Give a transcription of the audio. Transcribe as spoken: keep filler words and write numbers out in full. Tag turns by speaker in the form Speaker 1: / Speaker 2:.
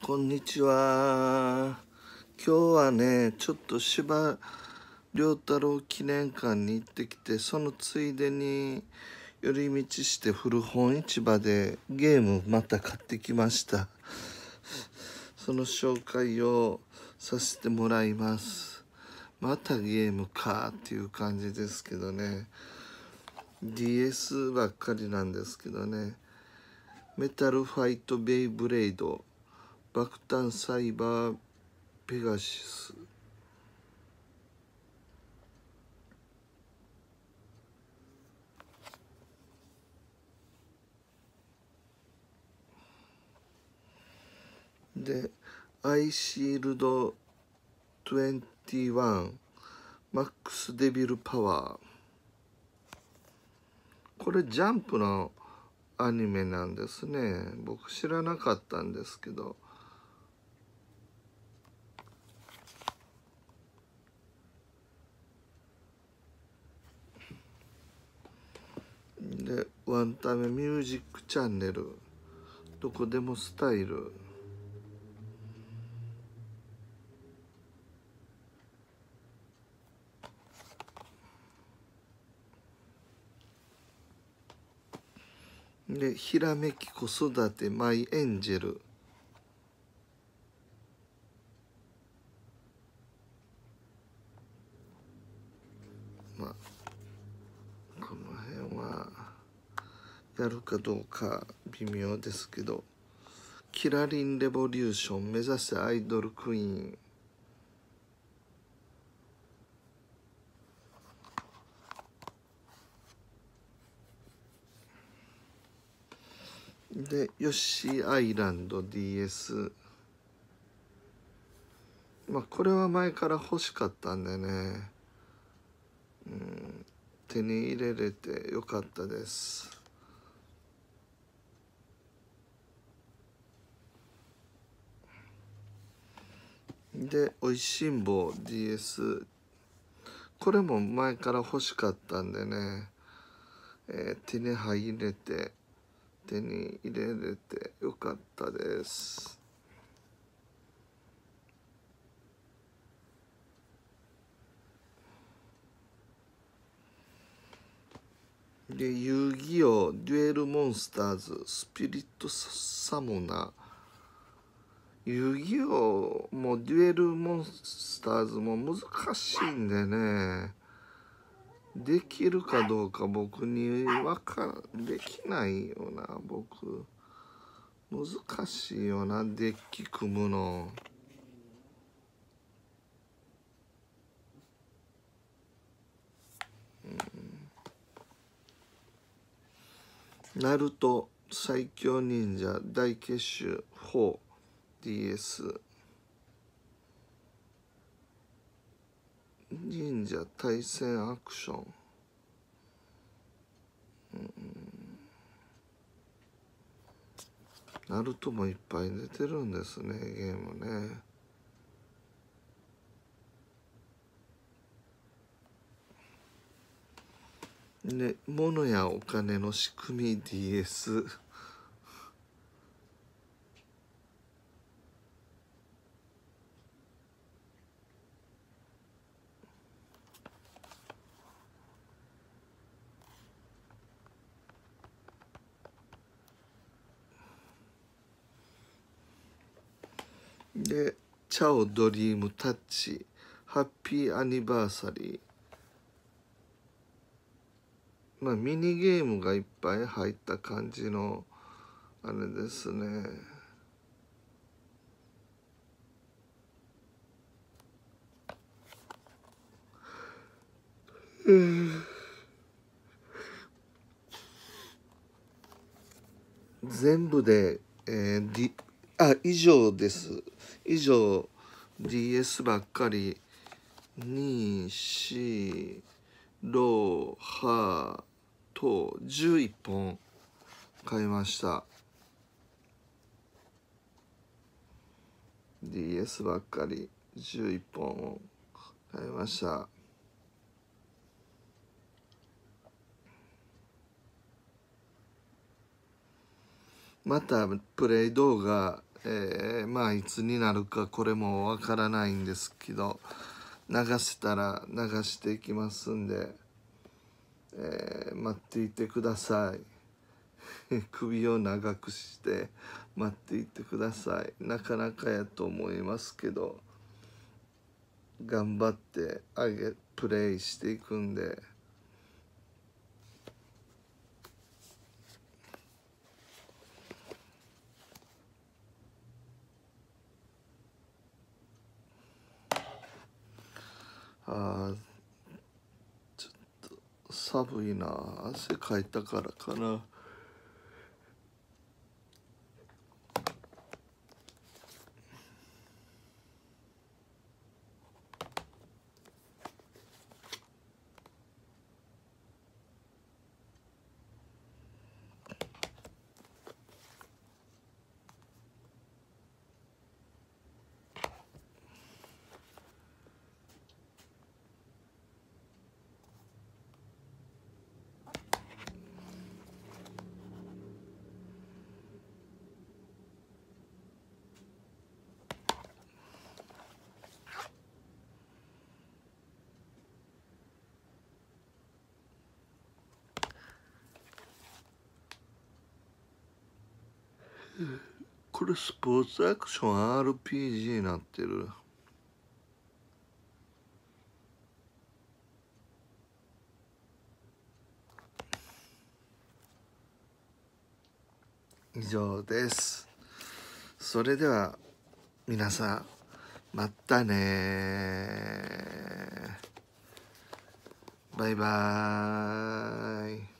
Speaker 1: こんにちは。今日はね、ちょっと司馬遼太郎記念館に行ってきて、そのついでに寄り道して古本市場でゲームまた買ってきました。その紹介をさせてもらいます。またゲームかっていう感じですけどね。ディーエス ばっかりなんですけどね。メタルファイトベイブレイド、爆弾サイバーペガシス、でアイシールドにじゅういち、マックスデビルパワー。これジャンプのアニメなんですね。僕知らなかったんですけど、でワンタメミュージックチャンネル、どこでもスタイル、でひらめき子育てマイエンジェル、まあこの辺はやるかどうか微妙ですけど、キラリンレボリューション目指せアイドルクイーン、でヨッシーアイランド ディーエス、 まあこれは前から欲しかったんでね、うん、手に入れれてよかったです。でおいしんぼ ディーエス、 これも前から欲しかったんでね、えー手に入れて手に入れれてよかったです。で遊戯王デュエルモンスターズスピリットサモナー、遊戯王もデュエルモンスターズも難しいんでね、できるかどうか僕にわかできないよな。僕難しいよな、デッキ組むの。ナルト最強忍者大結集 フォーディーエス、 忍者対戦アクション、ナルトもいっぱい出てるんですね、ゲームね。で物やお金の仕組み ディーエス、 でチャオドリームタッチハッピーアニバーサリー、まあミニゲームがいっぱい入った感じのあれですね。うん全部で、えー、D、あ以上です。以上 ディーエス ばっかりに、し、ろ、はとじゅういっぽん買いました。 ディーエス ばっかりじゅういっぽん買いました。またプレイ動画えー、まあいつになるかこれもわからないんですけど、流せたら流していきますんで、えー、待っていてください。首を長くして待っていてください。なかなかやと思いますけど、頑張ってあげプレイしていくんで。あー、ちょっと寒いな、汗かいたからかな。これスポーツアクション アールピージー になってる。以上です。それでは皆さんまたね、バイバーイ。